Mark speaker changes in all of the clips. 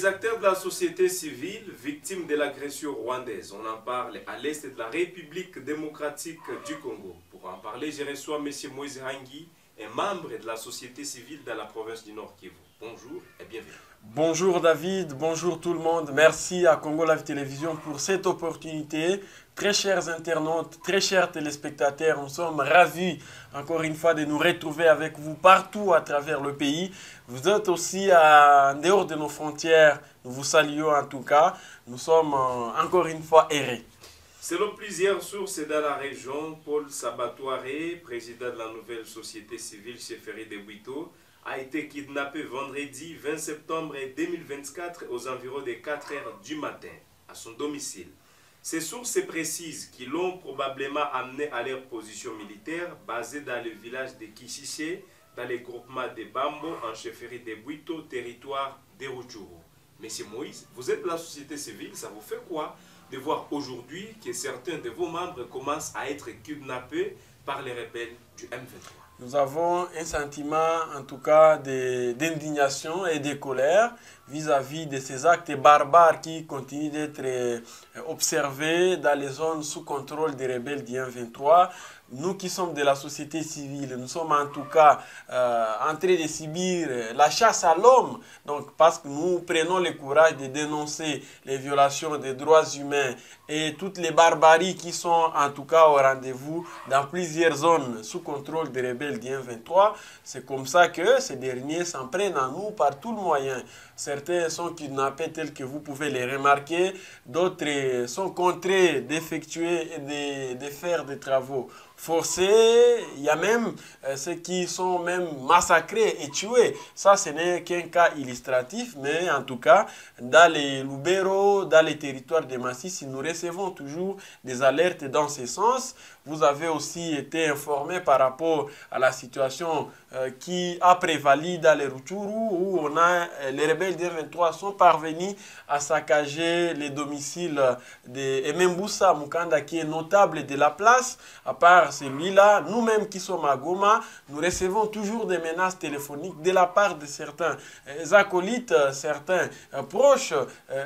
Speaker 1: Les acteurs de la société civile victimes de l'agression rwandaise, on en parle à l'est de la République démocratique du Congo. Pour en parler, je reçois M. Moïse Hangui, un membre de la société civile dans la province du Nord Kivu. Bonjour et bienvenue.
Speaker 2: Bonjour David, bonjour tout le monde. Merci à Congo Live Télévision pour cette opportunité. Très chers internautes, très chers téléspectateurs, nous sommes ravis encore une fois de nous retrouver avec vous partout à travers le pays. Vous êtes aussi en dehors de nos frontières, nous vous saluons en tout cas. Nous sommes encore une fois errés.
Speaker 1: Selon plusieurs sources dans la région, Paul Sabatoiré, président de la nouvelle société civile Chefferie de Bwito, a été kidnappé vendredi 20 septembre 2024 aux environs de 4 heures du matin à son domicile. Ces sources précisent qu'ils l'ont probablement amené à leur position militaire basée dans le village de Kishiche, dans le groupement de Bambo, en chefferie de Bwito, territoire de Rutshuru. Monsieur Moïse, vous êtes de la société civile, ça vous fait quoi de voir aujourd'hui que certains de vos membres commencent à être kidnappés par les rebelles du M23?
Speaker 2: Nous avons un sentiment, en tout cas, d'indignation et de colère vis-à-vis de ces actes barbares qui continuent d'être observés dans les zones sous contrôle des rebelles du M23. Nous qui sommes de la société civile, nous sommes en tout cas en train de subir la chasse à l'homme. Donc, parce que nous prenons le courage de dénoncer les violations des droits humains et toutes les barbaries qui sont en tout cas au rendez-vous dans plusieurs zones sous contrôle des rebelles du M23. C'est comme ça que ces derniers s'en prennent à nous par tout le moyen. Certains sont kidnappés tels que vous pouvez les remarquer. D'autres sont contraints d'effectuer et de faire des travaux forcés. Il y a même ceux qui sont même massacrés et tués. Ça, ce n'est qu'un cas illustratif, mais en tout cas, dans les Lubero, dans les territoires de Masisi, nous recevons toujours des alertes dans ce sens. Vous avez aussi été informé par rapport à la situation qui a prévalu dans les Rutshuru, où on a, les rebelles du M23 sont parvenus à saccager les domiciles de Ememboussa Mukanda, qui est notable de la place. À part celui-là, nous-mêmes qui sommes à Goma, nous recevons toujours des menaces téléphoniques de la part de certains acolytes, certains proches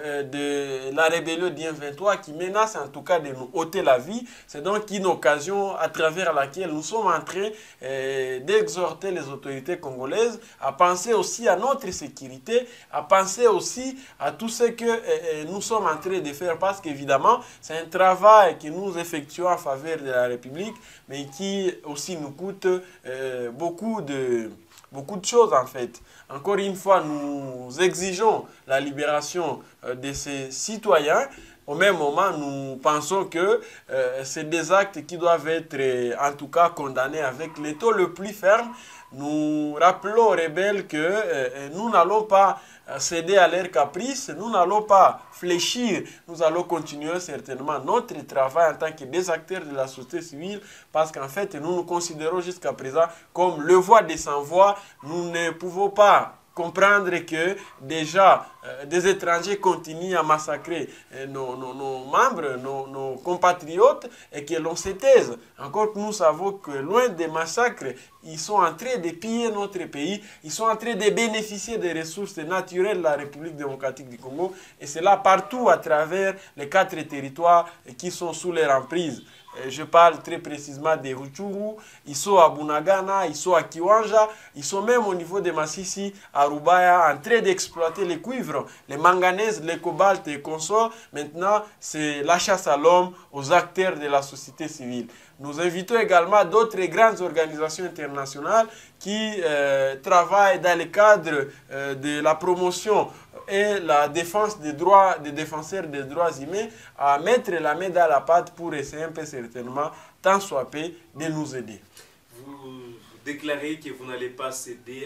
Speaker 2: de la rébellion du M23 qui menacent en tout cas de nous ôter la vie. C'est donc une occasion à travers laquelle nous sommes en train d'exhorter les autorités congolaises à penser aussi à notre sécurité, à penser aussi à tout ce que nous sommes en train de faire, parce qu'évidemment, c'est un travail que nous effectuons en faveur de la République, mais qui aussi nous coûte beaucoup de choses en fait. Encore une fois, nous exigeons la libération de ces citoyens. Au même moment, nous pensons que c'est des actes qui doivent être en tout cas condamnés avec le taux le plus ferme. Nous rappelons aux rebelles que nous n'allons pas céder à leurs caprices, nous n'allons pas fléchir, nous allons continuer certainement notre travail en tant que des acteurs de la société civile, parce qu'en fait, nous nous considérons jusqu'à présent comme le voix des sans-voix. Nous ne pouvons pas comprendre que déjà des étrangers continuent à massacrer nos membres, nos compatriotes, et que l'on se taise. Encore que nous savons que loin des massacres, ils sont en train de piller notre pays, ils sont en train de bénéficier des ressources naturelles de la République démocratique du Congo, et c'est là partout à travers les 4 territoires qui sont sous leur emprise. Je parle très précisément des Rutshuru, ils sont à Bunagana, ils sont à Kiwanja, ils sont même au niveau de Masisi, à Rubaya, en train d'exploiter les cuivres, les manganèses, les cobaltes et consorts. Maintenant, c'est la chasse à l'homme aux acteurs de la société civile. Nous invitons également d'autres grandes organisations internationales qui travaillent dans le cadre de la promotion et la défense des droits des défenseurs des droits humains à mettre la main dans la pâte pour essayer un peu certainement, tant soit peu, de nous aider.
Speaker 1: Vous déclarez que vous n'allez pas céder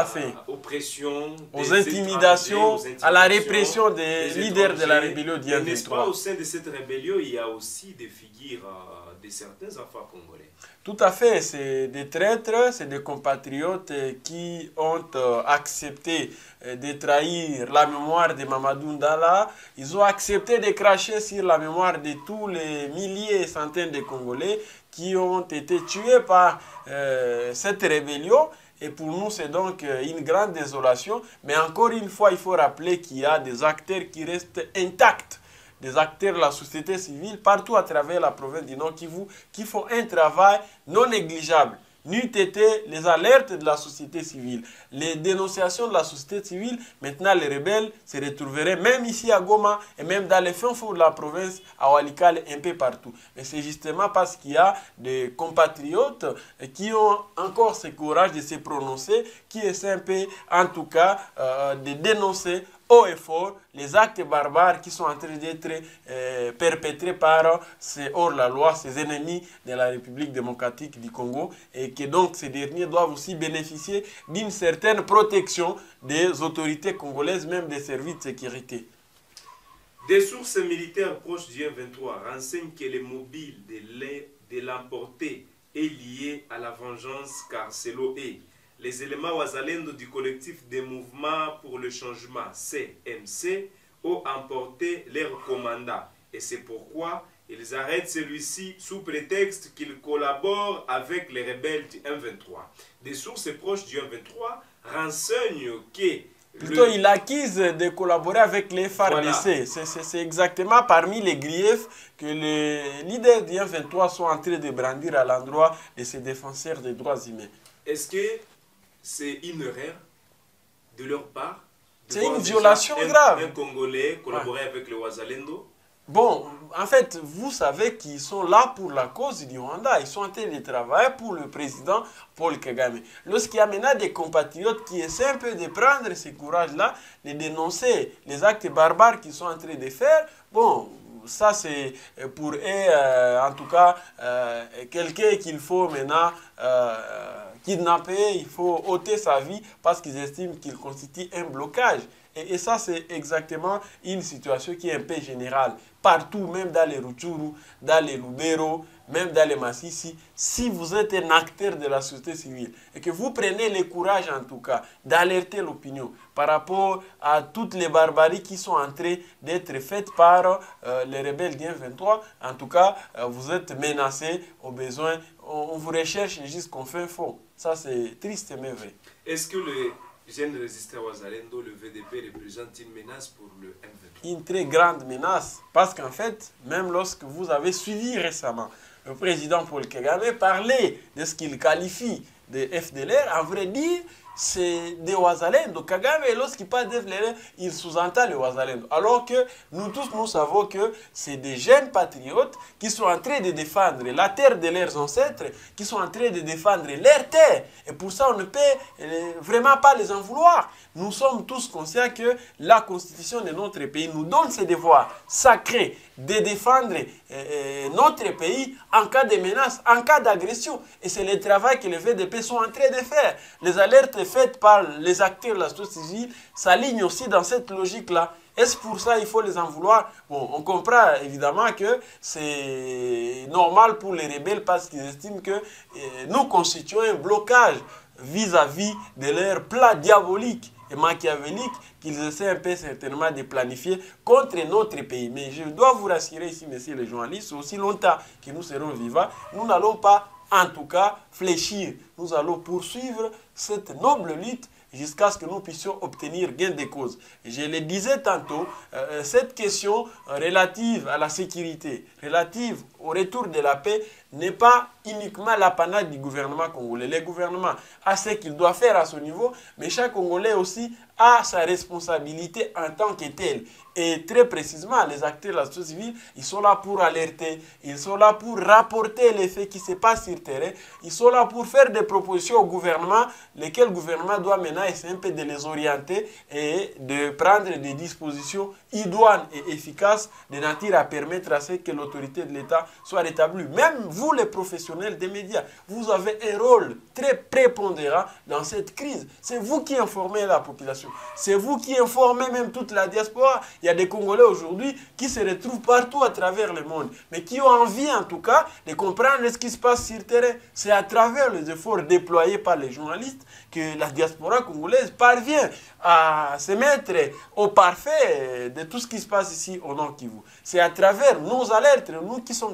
Speaker 2: à
Speaker 1: l'oppression,
Speaker 2: aux intimidations, à la répression des leaders de la rébellion du M23.
Speaker 1: N'est-ce pas, au sein de cette rébellion, il y a aussi des figures de certains enfants congolais?
Speaker 2: Tout à fait, c'est des traîtres, c'est des compatriotes qui ont accepté de trahir la mémoire de Mamadou Ndala. Ils ont accepté de cracher sur la mémoire de tous les milliers et centaines de Congolais qui ont été tués par cette rébellion. Et pour nous, c'est donc une grande désolation. Mais encore une fois, il faut rappeler qu'il y a des acteurs qui restent intacts, des acteurs de la société civile partout à travers la province du Nord Kivu qui font un travail non négligeable. N'eût été les alertes de la société civile, les dénonciations de la société civile, maintenant les rebelles se retrouveraient même ici à Goma et même dans les fins fonds de la province, à Walikale, un peu partout. Mais c'est justement parce qu'il y a des compatriotes qui ont encore ce courage de se prononcer, qui essaient un peu, en tout cas, de dénoncer haut et fort les actes barbares qui sont en train d'être perpétrés par ces hors-la-loi, ces ennemis de la République démocratique du Congo, et que donc ces derniers doivent aussi bénéficier d'une certaine protection des autorités congolaises, même des services de sécurité.
Speaker 1: Des sources militaires proches du M23 renseignent que le mobile de l'emporté est lié à la vengeance car c'est l'OE. Les éléments Wazalendo du collectif des mouvements pour le changement CMC ont emporté leur commandant. Et c'est pourquoi ils arrêtent celui-ci sous prétexte qu'il collabore avec les rebelles du M23. Des sources proches du M23 renseignent que...
Speaker 2: Plutôt, il accuse de collaborer avec les FARDC. Voilà. C'est exactement parmi les griefs que les leaders du M23 sont en train de brandir à l'endroit de ces défenseurs des droits humains.
Speaker 1: Est-ce que c'est une erreur de leur part?
Speaker 2: C'est une violation grave.
Speaker 1: Un Congolais collaborer avec le Wazalendo?
Speaker 2: Bon, en fait, vous savez qu'ils sont là pour la cause du Rwanda. Ils sont en train de travailler pour le président Paul Kagame. Lorsqu'il y a maintenant des compatriotes qui essaient un peu de prendre ce courage-là, de dénoncer les actes barbares qu'ils sont en train de faire, bon, ça c'est pour eux, en tout cas, quelqu'un qu'il faut maintenant kidnapper, il faut ôter sa vie parce qu'ils estiment qu'il constitue un blocage. Et ça, c'est exactement une situation qui est un peu générale. Partout, même dans les Rutshuru, dans les Lubero, même dans les Massissi, si vous êtes un acteur de la société civile et que vous prenez le courage, en tout cas, d'alerter l'opinion par rapport à toutes les barbaries qui sont en train d'être faites par les rebelles du M23, en tout cas, vous êtes menacé au besoin. On vous recherche jusqu'en fin fond. Ça, c'est triste mais vrai.
Speaker 1: Est-ce que le jeune résistant Wazalendo, le VDP, représente une menace pour le M23?
Speaker 2: Une très grande menace, parce qu'en fait, même lorsque vous avez suivi récemment le président Paul Kagame parler de ce qu'il qualifie de FDLR, à vrai dire, c'est des Wazalendo. Kagame, lorsqu'il parle de FDLR, il sous-entend le Wazalendo. Alors que nous tous, nous savons que c'est des jeunes patriotes qui sont en train de défendre la terre de leurs ancêtres, qui sont en train de défendre leur terre. Et pour ça, on ne peut vraiment pas les en vouloir. Nous sommes tous conscients que la constitution de notre pays nous donne ce devoir sacré de défendre notre pays en cas de menace, en cas d'agression. Et c'est le travail que les VDP sont en train de faire. Les alertes faites par les acteurs de la société civile s'alignent aussi dans cette logique-là. Est-ce pour ça qu'il faut les en vouloir? Bon, on comprend évidemment que c'est normal pour les rebelles parce qu'ils estiment que nous constituons un blocage vis-à-vis de leur plan diabolique et machiavélique qu'ils essaient un peu certainement de planifier contre notre pays. Mais je dois vous rassurer ici, messieurs les journalistes, aussi longtemps que nous serons vivants, nous n'allons pas, en tout cas, fléchir. Nous allons poursuivre cette noble lutte jusqu'à ce que nous puissions obtenir gain de cause. Je le disais tantôt, cette question relative à la sécurité, relative au retour de la paix, n'est pas uniquement l'apanage du gouvernement congolais. Le gouvernement a ce qu'il doit faire à ce niveau, mais chaque Congolais aussi a sa responsabilité en tant que tel. Et très précisément, les acteurs de la société civile, ils sont là pour alerter, ils sont là pour rapporter les faits qui se passent sur le terrain, ils sont là pour faire des propositions au gouvernement, lesquelles le gouvernement doit maintenant essayer un peu de les orienter et de prendre des dispositions idoines et efficaces de nature à permettre à ce que l'autorité de l'État soit rétablie. Même vous, les professionnels des médias, vous avez un rôle très prépondérant dans cette crise. C'est vous qui informez la population. C'est vous qui informez même toute la diaspora. Il y a des Congolais aujourd'hui qui se retrouvent partout à travers le monde, mais qui ont envie en tout cas de comprendre ce qui se passe sur le terrain. C'est à travers les efforts déployés par les journalistes que la diaspora congolaise parvient à se mettre au parfait de tout ce qui se passe ici au Nord Kivu. C'est à travers nos alertes, nous qui sommes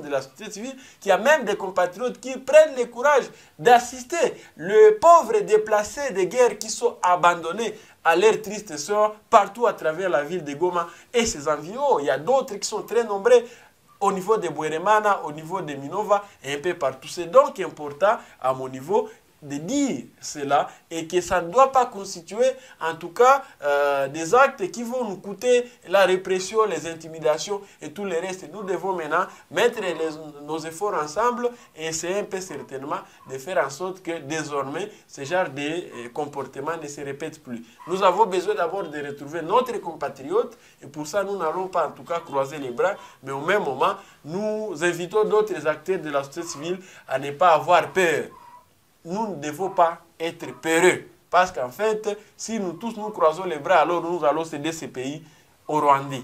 Speaker 2: de la société civile, qu'il y a même des compatriotes qui prennent le courage d'assister les pauvres déplacés de guerre qui sont abandonnés à leur triste sort partout à travers la ville de Goma et ses environs. Il y a d'autres qui sont très nombreux au niveau de Bweremana, au niveau de Minova et un peu partout. C'est donc important à mon niveau de dire cela et que ça ne doit pas constituer en tout cas des actes qui vont nous coûter la répression, les intimidations et tout le reste. Nous devons maintenant mettre nos efforts ensemble et essayer un peu certainement de faire en sorte que désormais ce genre de comportement ne se répète plus. Nous avons besoin d'abord de retrouver notre compatriote et pour ça nous n'allons pas en tout cas croiser les bras, mais au même moment nous invitons d'autres acteurs de la société civile à ne pas avoir peur. Nous ne devons pas être peureux. Parce qu'en fait, si nous tous nous croisons les bras, alors nous allons céder ces pays au Rwandais.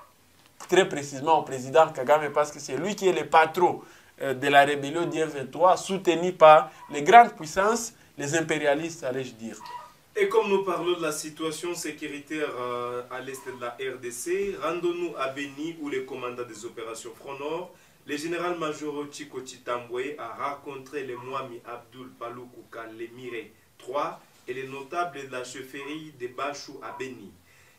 Speaker 2: Très précisément au président Kagame, parce que c'est lui qui est le patron de la rébellion du M23, soutenu par les grandes puissances, les impérialistes, allais-je dire.
Speaker 1: Et comme nous parlons de la situation sécuritaire à l'est de la RDC, rendons-nous à Beni où le commandant des opérations Front Nord, le général-major Chiko Chitambwe, a rencontré le Mwami Abdul Paluku Kalemire III et les notables de la chefferie de Bachou à Beni.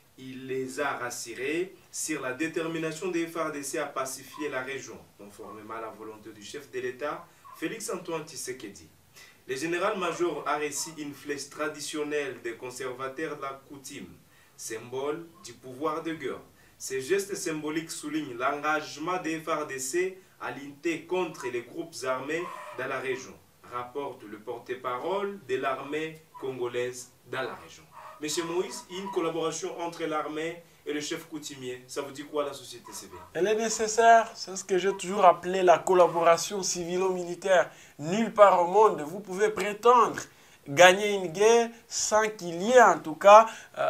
Speaker 1: Il les a rassurés sur la détermination des FARDC à pacifier la région, conformément à la volonté du chef de l'État, Félix-Antoine Tshisekedi. Le général-major a reçu une flèche traditionnelle des conservateurs de la coutume, symbole du pouvoir de guerre. Ces gestes symboliques soulignent l'engagement des FARDC à lutter contre les groupes armés dans la région, rapporte le porte-parole de l'armée congolaise dans la région. Monsieur Moïse, une collaboration entre l'armée et le chef coutumier, ça vous dit quoi la société civile?
Speaker 2: Elle est nécessaire, c'est ce que j'ai toujours appelé la collaboration civilo-militaire. Nulle part au monde, vous pouvez prétendre gagner une guerre sans qu'il y ait en tout cas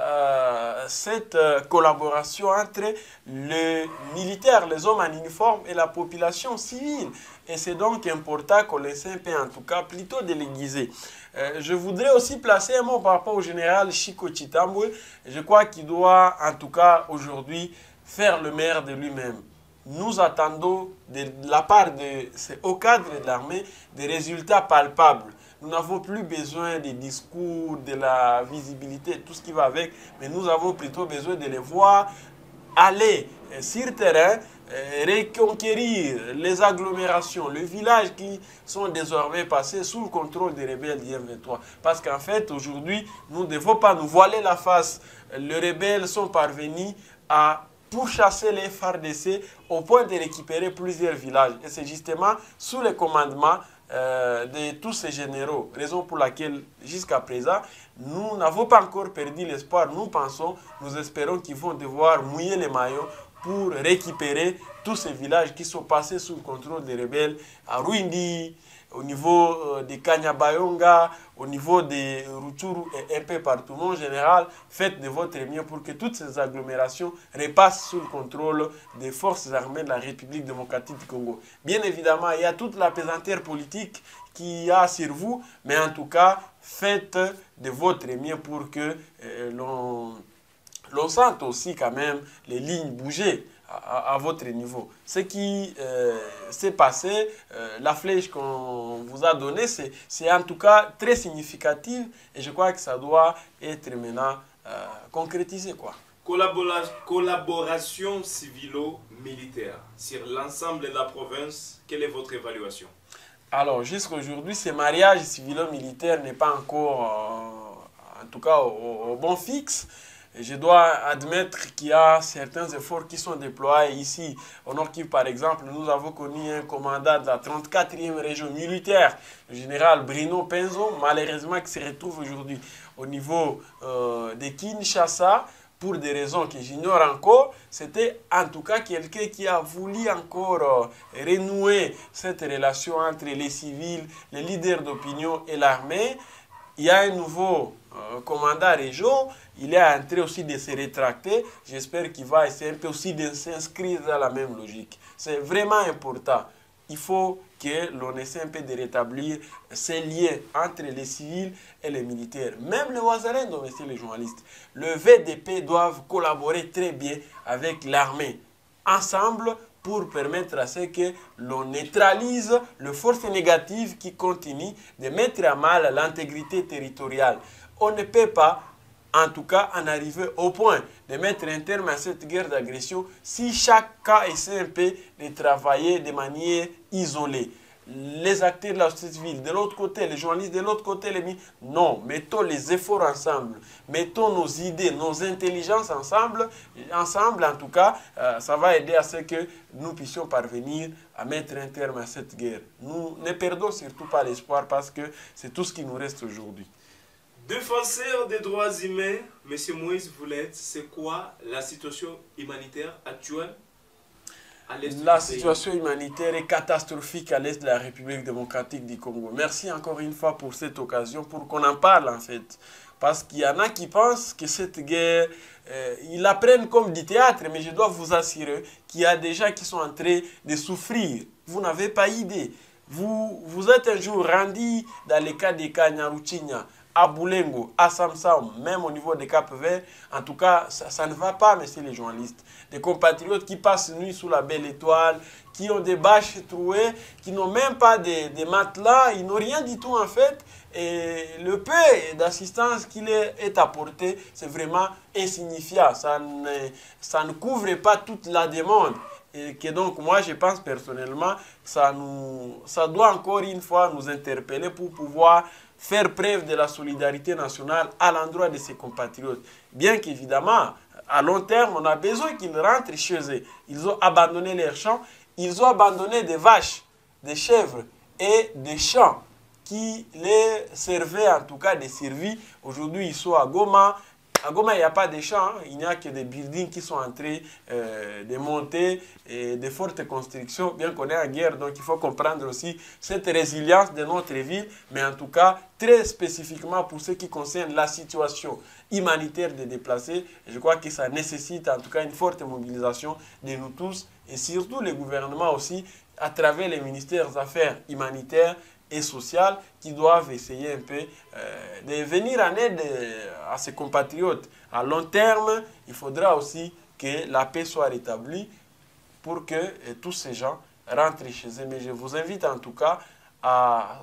Speaker 2: cette collaboration entre les militaires, les hommes en uniforme et la population civile. Et c'est donc important qu'on essaie un peu en tout cas plutôt de l'aiguiser. Je voudrais aussi placer un mot par rapport au général Chiko Chitambwe. Je crois qu'il doit en tout cas aujourd'hui faire le maire de lui-même. Nous attendons de la part de ces hauts cadres de l'armée des résultats palpables. Nous n'avons plus besoin des discours, de la visibilité, tout ce qui va avec, mais nous avons plutôt besoin de les voir aller sur terrain, reconquérir les agglomérations, les villages qui sont désormais passés sous le contrôle des rebelles du M23. Parce qu'en fait, aujourd'hui, nous ne devons pas nous voiler la face. Les rebelles sont parvenus à pourchasser les FARDC au point de récupérer plusieurs villages. Et c'est justement sous le commandement de tous ces généraux, raison pour laquelle jusqu'à présent nous n'avons pas encore perdu l'espoir. Nous pensons, nous espérons qu'ils vont devoir mouiller les maillots pour récupérer tous ces villages qui sont passés sous le contrôle des rebelles à Rwindi, au niveau de Kanyabayonga, au niveau de Rutshuru et un peu partout. En général, faites de votre mieux pour que toutes ces agglomérations repassent sous le contrôle des forces armées de la République démocratique du Congo. Bien évidemment, il y a toute la pesanteur politique qui y a sur vous, mais en tout cas, faites de votre mieux pour que l'on sente aussi quand même les lignes bouger à votre niveau. Ce qui s'est passé, la flèche qu'on vous a donnée, c'est en tout cas très significatif et je crois que ça doit être maintenant concrétisé, quoi.
Speaker 1: Collaboration civilo-militaire sur l'ensemble de la province, quelle est votre évaluation?
Speaker 2: Alors, jusqu'à aujourd'hui, ce mariage civilo-militaire n'est pas encore, en tout cas, au bon fixe. Je dois admettre qu'il y a certains efforts qui sont déployés ici. Au Nord Kivu, par exemple, nous avons connu un commandant de la 34e région militaire, le général Bruno Penzo, malheureusement qui se retrouve aujourd'hui au niveau de Kinshasa, pour des raisons que j'ignore encore. C'était en tout cas quelqu'un qui a voulu encore renouer cette relation entre les civils, les leaders d'opinion et l'armée. Il y a un nouveau commandant région, il est en train aussi de se rétracter. J'espère qu'il va essayer un peu aussi de s'inscrire dans la même logique. C'est vraiment important. Il faut que l'on essaie un peu de rétablir ces liens entre les civils et les militaires. Même les Ouazarènes, messieurs les journalistes, le VDP doivent collaborer très bien avec l'armée. Ensemble, pour permettre à ce que l'on neutralise les forces négatives qui continuent de mettre à mal l'intégrité territoriale. On ne peut pas, en tout cas, en arriver au point de mettre un terme à cette guerre d'agression si chaque cas essaie un peu de travailler de manière isolée. Les acteurs de la société civile de l'autre côté, les journalistes de l'autre côté, non, mettons les efforts ensemble, mettons nos idées, nos intelligences ensemble en tout cas, ça va aider à ce que nous puissions parvenir à mettre un terme à cette guerre. Nous ne perdons surtout pas l'espoir parce que c'est tout ce qui nous reste aujourd'hui.
Speaker 1: Défenseur des droits humains, M. Moïse Voulette, c'est quoi la situation humanitaire actuelle à l'est du
Speaker 2: La
Speaker 1: pays?
Speaker 2: situation humanitaire est catastrophique à l'est de la République démocratique du Congo. Merci encore une fois pour cette occasion, pour qu'on en parle en fait. Parce qu'il y en a qui pensent que cette guerre, ils la prennent comme du théâtre, mais je dois vous assurer qu'il y a des gens qui sont en train de souffrir. Vous n'avez pas idée. Vous êtes un jour rendu dans les cas de Kanyaruchinya, à Boulengo, à Samsam, même au niveau des Cap Verts. En tout cas, ça ne va pas, messieurs les journalistes. Des compatriotes qui passent nuit sous la belle étoile, qui ont des bâches trouées, qui n'ont même pas de matelas, ils n'ont rien du tout en fait. Et le peu d'assistance qui leur est apporté, c'est vraiment insignifiant. Ça ne couvre pas toute la demande. Et que donc, moi, je pense personnellement, ça doit encore une fois nous interpeller pour pouvoir faire preuve de la solidarité nationale à l'endroit de ses compatriotes. Bien qu'évidemment, à long terme, on a besoin qu'ils rentrent chez eux. Ils ont abandonné leurs champs, ils ont abandonné des vaches, des chèvres et des champs qui les servaient en tout cas de survie. Aujourd'hui, ils sont à Goma. À Goma, il n'y a pas de champs, il n'y a que des buildings qui sont en train de monter et de fortes constructions, bien qu'on est en guerre. Donc il faut comprendre aussi cette résilience de notre ville, mais en tout cas, très spécifiquement pour ce qui concerne la situation humanitaire des déplacés, je crois que ça nécessite en tout cas une forte mobilisation de nous tous et surtout les gouvernements aussi, à travers les ministères des Affaires humanitaires et sociales qui doivent essayer un peu de venir en aide à ses compatriotes. À long terme, il faudra aussi que la paix soit rétablie pour que tous ces gens rentrent chez eux. Mais je vous invite en tout cas à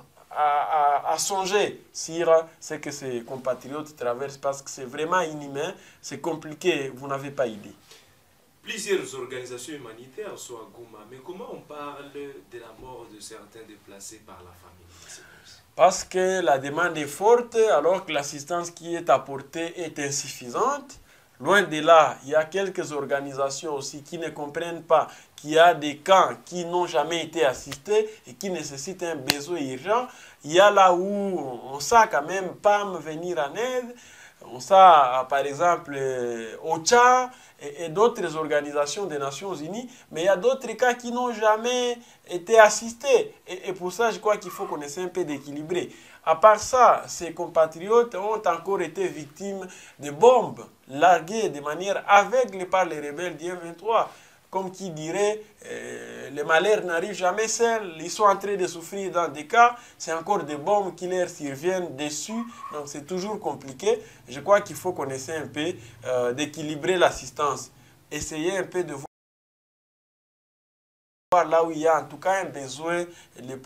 Speaker 2: songer sur ce que ces compatriotes traversent parce que c'est vraiment inhumain, c'est compliqué, vous n'avez pas idée.
Speaker 1: Plusieurs organisations humanitaires sont à Goma, mais comment on parle de la mort de certains déplacés par la famille?
Speaker 2: Parce que la demande est forte, alors que l'assistance qui est apportée est insuffisante. Loin de là, il y a quelques organisations aussi qui ne comprennent pas qu'il y a des camps qui n'ont jamais été assistés et qui nécessitent un besoin urgent. Il y a là où on sait quand même pas venir en aide. On sait par exemple OCHA et d'autres organisations des Nations Unies, mais il y a d'autres cas qui n'ont jamais été assistés. Et pour ça, je crois qu'il faut qu'on essaie un peu d'équilibrer. À part ça, ces compatriotes ont encore été victimes de bombes larguées de manière aveugle par les rebelles du M23. Comme qui dirait, le malheur n'arrive jamais seul. Ils sont en train de souffrir dans des cas. C'est encore des bombes qui leur surviennent dessus. Donc c'est toujours compliqué. Je crois qu'il faut qu'on essaie un peu d'équilibrer l'assistance. Essayer un peu de voir là où il y a en tout cas un besoin le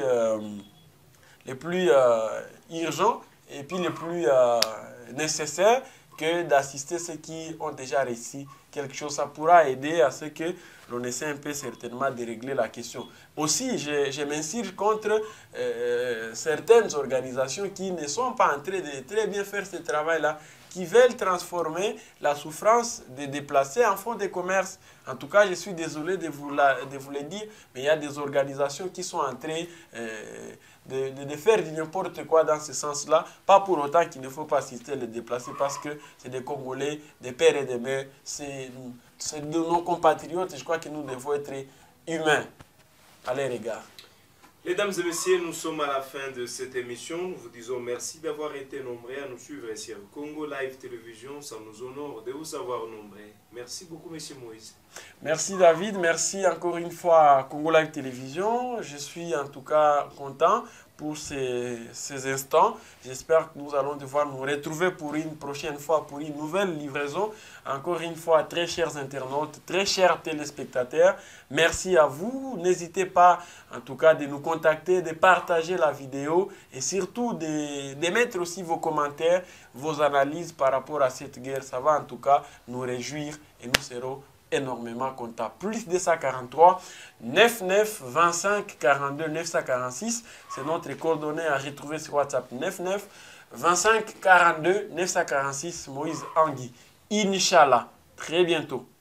Speaker 2: plus urgent et puis le plus nécessaire que d'assister ceux qui ont déjà réussi quelque chose. Ça pourra aider à ce que l'on essaie un peu certainement de régler la question. Aussi, je m'insurge contre certaines organisations qui ne sont pas en train de très bien faire ce travail-là, qui veulent transformer la souffrance des déplacés en fonds de commerce. En tout cas, je suis désolé de vous le dire, mais il y a des organisations qui sont en train de faire n'importe quoi dans ce sens-là. Pas pour autant qu'il ne faut pas assister les déplacés parce que c'est des Congolais, des pères et des mères, c'est de nos compatriotes. Je crois que nous devons être humains à leur égard.
Speaker 1: Mesdames et messieurs, nous sommes à la fin de cette émission. Nous vous disons merci d'avoir été nombreux à nous suivre sur Congo Live Télévision. Ça nous honore de vous avoir nombreux. Merci beaucoup, Monsieur Moïse.
Speaker 2: Merci David, merci encore une fois à Congo Live Télévision. Je suis en tout cas content pour ces instants. J'espère que nous allons devoir nous retrouver pour une prochaine fois, pour une nouvelle livraison. Encore une fois, très chers internautes, très chers téléspectateurs, merci à vous. N'hésitez pas, en tout cas, de nous contacter, de partager la vidéo et surtout de mettre aussi vos commentaires, vos analyses par rapport à cette guerre. Ça va en tout cas nous réjouir et nous serons énormément contents. Plus 243 99 25 42 946, c'est notre coordonnée à retrouver sur WhatsApp. 99 25 42 946. Moïse Angui. Inch'Allah, très bientôt.